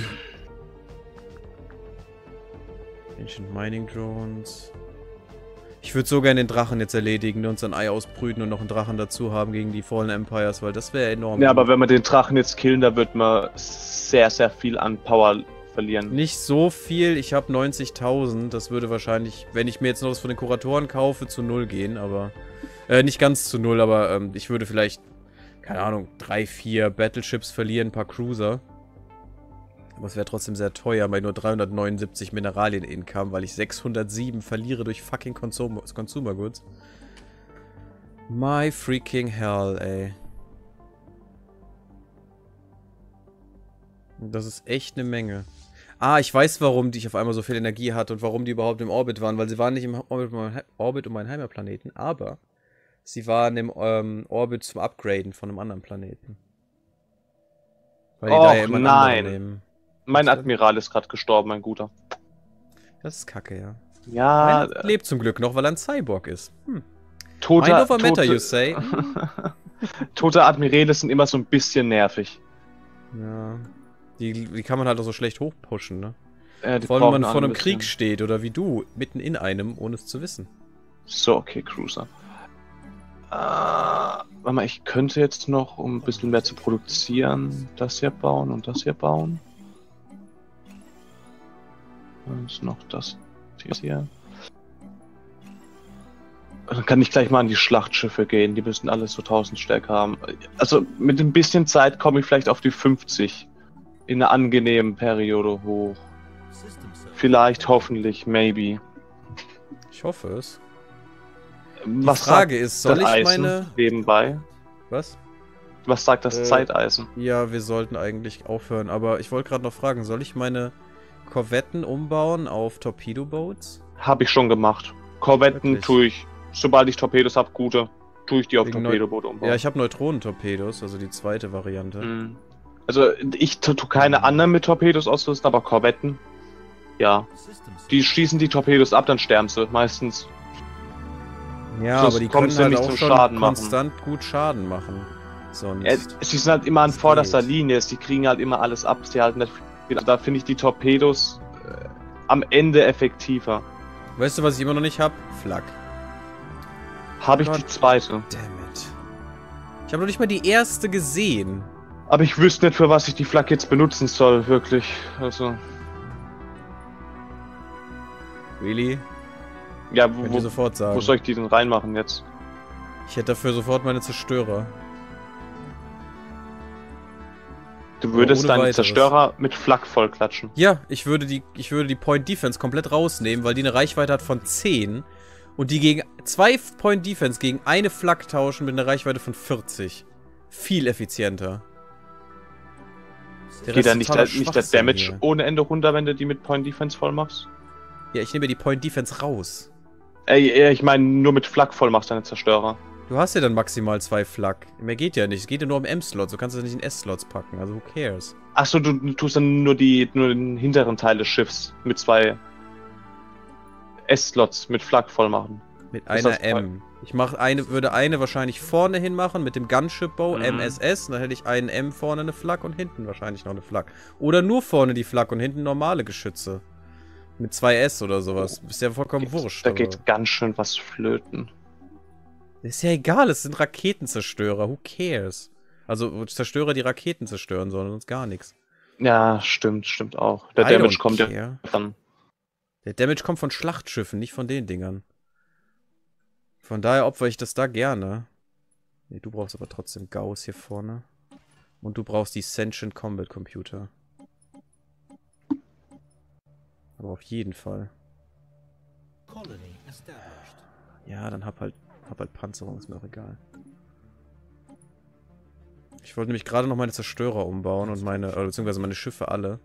Ancient Mining Drones. Ich würde so gerne den Drachen jetzt erledigen, uns ein Ei ausbrüten und noch einen Drachen dazu haben gegen die Fallen Empires, weil das wäre enorm.
Ja, aber wenn wir den Drachen jetzt killen, da wird man sehr, sehr viel an Power verlieren.
Nicht so viel, ich habe 90.000, das würde wahrscheinlich, wenn ich mir jetzt noch was von den Kuratoren kaufe, zu 0 gehen, aber... nicht ganz zu 0, aber ich würde vielleicht, keine Ahnung, 3, 4 Battleships verlieren, ein paar Cruiser. Aber es wäre trotzdem sehr teuer, weil nur 379 Mineralien-Income, weil ich 607 verliere durch fucking Consumer Goods. My freaking hell, ey. Das ist echt eine Menge. Ah, ich weiß, warum die auf einmal so viel Energie hat und warum die überhaupt im Orbit waren, weil sie waren nicht im Orbit um meinen Heimatplaneten, aber sie waren im Orbit zum Upgraden von einem anderen Planeten. Weil die da ja immer einen anderen nehmen.
Mein Admiral ist gerade gestorben, mein Guter.
Das ist kacke, ja.
Ja.
Meiner lebt zum Glück noch, weil er ein Cyborg ist.
You say. Tote Admirale sind immer so ein bisschen nervig.
Ja. Die kann man halt auch so schlecht hochpushen, ne?
Vor allem,
wenn man vor einem Krieg steht oder wie du, mitten in einem, ohne es zu wissen.
So, okay, Cruiser. Warte mal, ich könnte jetzt noch, um ein bisschen mehr zu produzieren, das hier bauen und das hier bauen. Und noch das hier. Dann kann ich gleich mal an die Schlachtschiffe gehen, die müssen alles so 1000 Stärke haben. Also mit ein bisschen Zeit komme ich vielleicht auf die 50 in einer angenehmen Periode hoch. Vielleicht, hoffentlich, maybe.
Ich hoffe es.
Die Frage ist, soll ich meine... Nebenbei?
Was?
Was sagt das Zeiteisen?
Ja, wir sollten eigentlich aufhören, aber ich wollte gerade noch fragen, soll ich meine Korvetten umbauen auf Torpedo-Boats?
Habe ich schon gemacht. Korvetten tue ich, sobald ich Torpedos habe, gute, tue ich die auf Torpedo-Boote umbauen.
Ja, ich habe Neutronentorpedos, also die zweite Variante.
Mhm. Also ich tue keine anderen mit Torpedos ausrüsten, aber Korvetten, ja. Die schießen die Torpedos ab, dann sterben sie meistens.
Ja, aber die können halt auch schon konstant gut Schaden machen. Sonst
sie sind halt immer an vorderster Linie, sie kriegen halt immer alles ab. Sie halten nicht viel. Da finde ich die Torpedos am Ende effektiver.
Weißt du, was ich immer noch nicht habe? Flak.
Habe ich die zweite.
Damn it. Ich habe noch nicht mal die erste gesehen.
Aber ich wüsste nicht, für was ich die Flak jetzt benutzen soll, wirklich. Also.
Really?
Ja,
wo sofort sagen.
Wo soll ich die denn reinmachen jetzt?
Ich hätte dafür sofort meine Zerstörer.
Du würdest deinen Zerstörer mit Flak vollklatschen.
Ja, ich würde die Point Defense komplett rausnehmen, weil die eine Reichweite hat von 10 und die gegen 2 Point Defense gegen eine Flak tauschen mit einer Reichweite von 40. Viel effizienter.
Geht dann nicht der Damage hier ohne Ende runter, wenn du die mit Point Defense voll machst?
Ja, ich nehme die Point Defense raus.
Ich meine, nur mit Flak voll machst deine Zerstörer.
Du hast ja dann maximal 2 Flak. Mehr geht ja nicht. Es geht ja nur um M-Slots. Du kannst das nicht in S-Slots packen. Also who cares?
Achso, du tust dann nur den hinteren Teil des Schiffs mit 2 S-Slots mit Flak voll machen.
Mit einer M. Ich würde eine wahrscheinlich vorne hin machen mit dem Gunship-Bow, MSS. Und dann hätte ich einen M vorne eine Flak und hinten wahrscheinlich noch eine Flak. Oder nur vorne die Flak und hinten normale Geschütze. Mit 2 S oder sowas. Ist ja vollkommen wurscht.
Da geht ganz schön was flöten.
Ist ja egal, es sind Raketenzerstörer. Who cares? Also Zerstörer, die Raketen zerstören sollen, sonst gar nichts.
Ja, stimmt auch. Der Damage kommt ja dann.
Der Damage kommt von Schlachtschiffen, nicht von den Dingern. Von daher opfere ich das da gerne. Nee, du brauchst aber trotzdem Gauss hier vorne. Und du brauchst die Sentient Combat Computer. Aber auf jeden Fall. Ja, dann hab halt Panzerung, ist mir auch egal. Ich wollte nämlich gerade noch meine Zerstörer umbauen und beziehungsweise meine Schiffe alle.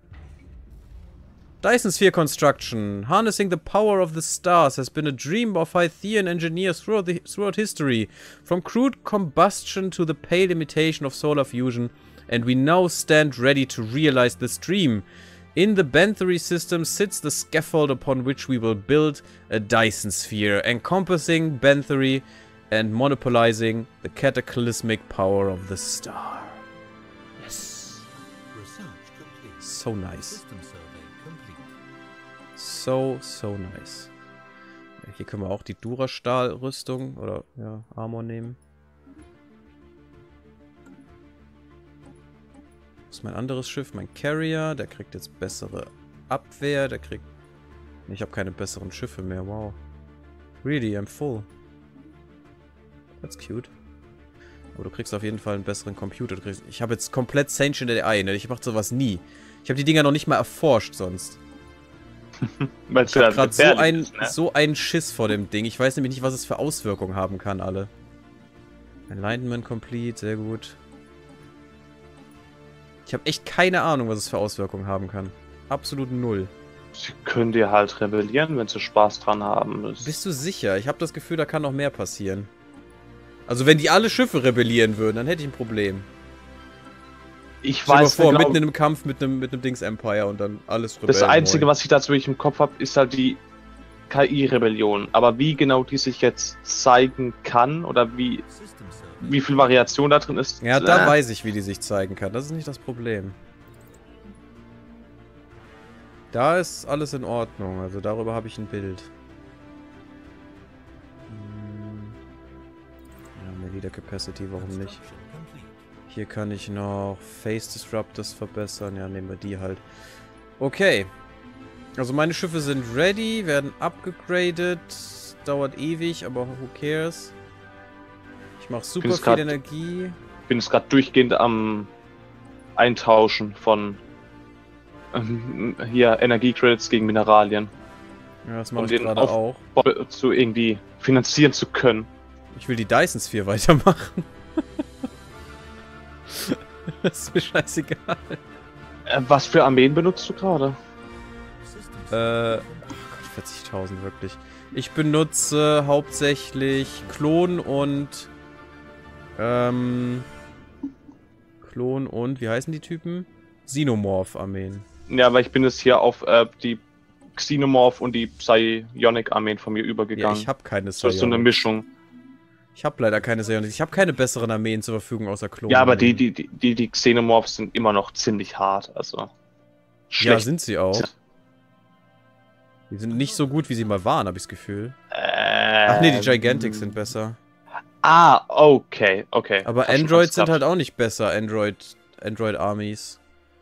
Dyson Sphere Construction. Harnessing the power of the stars has been a dream of Hythian engineers throughout history. From crude combustion to the pale imitation of solar fusion, and we now stand ready to realize this dream. In the Benthery system sits the scaffold upon which we will build a Dyson sphere, encompassing Benthery and monopolizing the cataclysmic power of the star. Yes. So nice. So nice. Hier können wir auch die Durastahl-Rüstung oder ja, Armor nehmen. Das ist mein anderes Schiff, mein Carrier. Der kriegt jetzt bessere Abwehr. Der kriegt... Ich habe keine besseren Schiffe mehr, wow. Really, I'm full. That's cute. Aber du kriegst auf jeden Fall einen besseren Computer. Ich habe jetzt komplett Sentient AI, ne? Ich mach sowas nie. Ich habe die Dinger noch nicht mal erforscht sonst. Ich hab gerade so einen Schiss vor dem Ding. Ich weiß nämlich nicht, was es für Auswirkungen haben kann, alle. Enlightenment complete, sehr gut. Ich habe echt keine Ahnung, was es für Auswirkungen haben kann. Absolut null.
Sie können dir halt rebellieren, wenn sie Spaß dran haben.
Bist du sicher? Ich habe das Gefühl, da kann noch mehr passieren. Also wenn die alle Schiffe rebellieren würden, dann hätte ich ein Problem.
Ich weiß
vor, mitten in einem Kampf mit einem Dings-Empire und dann alles
rebellieren. Das Einzige, was ich dazu wirklich im Kopf habe, ist halt die KI-Rebellion. Aber wie genau die sich jetzt zeigen kann oder wie viel Variation da drin ist...
Ja, da weiß ich, wie die sich zeigen kann. Das ist nicht das Problem. Da ist alles in Ordnung. Also darüber habe ich ein Bild. Ja, mehr Leader Capacity, warum nicht? Hier kann ich noch Phase Disruptors verbessern. Ja, nehmen wir die halt. Okay. Also meine Schiffe sind ready, werden upgegradet. Dauert ewig, aber who cares? Ich mache super viel Energie.
Ich bin jetzt gerade durchgehend am Eintauschen von hier Energiecredits gegen Mineralien.
Ja, das mache ich gerade auch.
Zu irgendwie finanzieren zu können.
Ich will die Dyson Sphere weitermachen. Das ist mir scheißegal.
Was für Armeen benutzt du gerade?
Oh Gott, 40.000 wirklich. Ich benutze hauptsächlich Klon und wie heißen die Typen? Xenomorph-Armeen.
Ja, aber ich bin jetzt hier auf die Xenomorph und die Psionic-Armeen von mir übergegangen.
Ja, ich habe keine
Psionic. Das ist so eine Mischung.
Ich habe leider keine Psionic. Ich habe keine besseren Armeen zur Verfügung außer Klon.
Ja, aber die Xenomorphs sind immer noch ziemlich hart, also
schlecht. Ja, sind sie auch. Die sind nicht so gut, wie sie mal waren, habe ich das Gefühl. Ach nee, die Gigantics sind besser.
Ah, okay.
Aber Androids sind halt auch nicht besser, Android-Armies.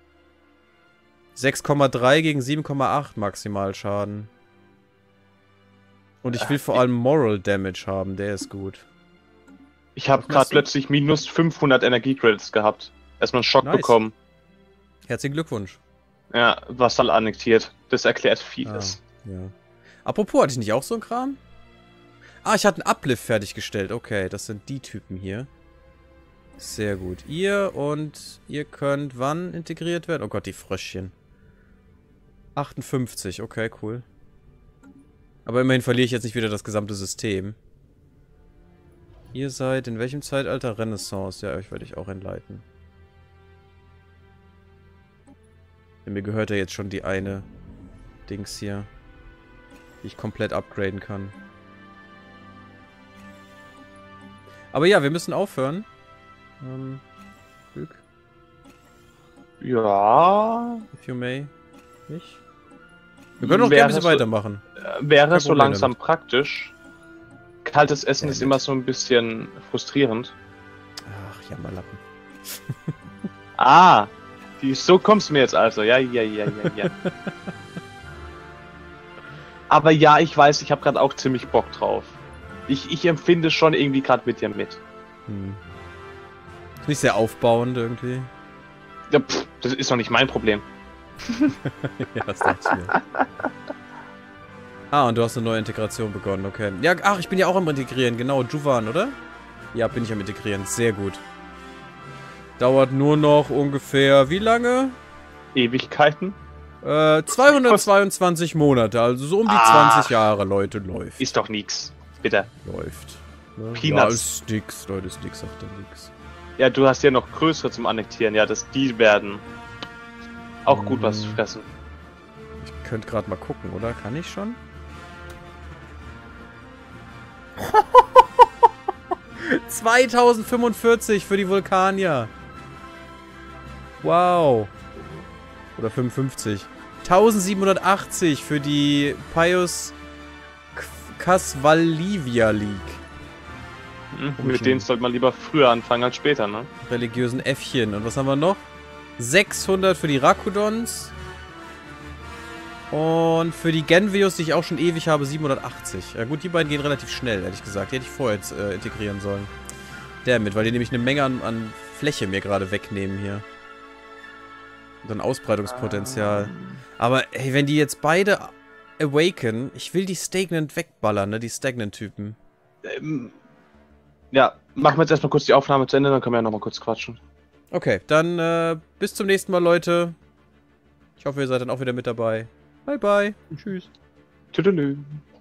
6,3 gegen 7,8 Maximalschaden. Und ich will vor allem Moral Damage haben, der ist gut.
Ich habe gerade plötzlich minus 500 Energiecredits gehabt. Erstmal einen Schock bekommen.
Herzlichen Glückwunsch.
Ja, Vassal annektiert. Das erklärt vieles.
Ja. Apropos, hatte ich nicht auch so ein Kram? Ah, ich hatte einen Uplift fertiggestellt. Okay, das sind die Typen hier. Sehr gut. Ihr könnt wann integriert werden? Oh Gott, die Fröschchen. 58, okay, cool. Aber immerhin verliere ich jetzt nicht wieder das gesamte System. Ihr seid in welchem Zeitalter? Renaissance. Ja, euch werde ich auch entleiten. Denn mir gehört ja jetzt schon die eine Dings hier, die ich komplett upgraden kann. Aber ja, wir müssen aufhören. Glück.
Ja.
If you may. Nicht? Wir können auch gerne ein bisschen weitermachen.
Wäre so langsam praktisch. Kaltes Essen ist immer so ein bisschen frustrierend.
Ach, Jammerlappen.
So kommst du mir jetzt also. Ja. Aber ja, ich weiß, ich habe gerade auch ziemlich Bock drauf. Ich empfinde schon irgendwie gerade mit dir mit.
Ist nicht sehr aufbauend irgendwie.
Ja, das ist doch nicht mein Problem.
Ja, das dachte ich mir. Und du hast eine neue Integration begonnen, okay. Ja, ach, ich bin ja auch am Integrieren, genau, Juvan, oder? Ja, bin ich am Integrieren, sehr gut. Dauert nur noch ungefähr, wie lange?
Ewigkeiten?
222 Monate, also so um die 20 Jahre, Leute, läuft.
Ist doch nix, bitte.
Läuft.
Ne?
Ja, ist nix, Leute, ist nix, sagt er nix.
Ja, du hast ja noch größere zum Annektieren. Ja, die werden auch gut was fressen.
Ich könnte gerade mal gucken, oder? Kann ich schon? 2045 für die Vulkanier. Wow. Oder 55. 1780 für die Pius Casvalivia League.
Mit denen sollte man lieber früher anfangen als später, ne?
Religiösen Äffchen. Und was haben wir noch? 600 für die Rakudons. Und für die Genvios, die ich auch schon ewig habe, 780. Ja gut, die beiden gehen relativ schnell, ehrlich gesagt. Die hätte ich vorher jetzt integrieren sollen. Damit, weil die nämlich eine Menge an Fläche mir gerade wegnehmen hier. Und ein Ausbreitungspotenzial. Aber, ey, wenn die jetzt beide awaken, ich will die Stagnant wegballern, ne? Die Stagnant-Typen.
Ja, machen wir jetzt erstmal kurz die Aufnahme zu Ende, dann können wir ja nochmal kurz quatschen.
Okay, dann bis zum nächsten Mal, Leute. Ich hoffe, ihr seid dann auch wieder mit dabei. Bye, bye. Tschüss.
Tschüss.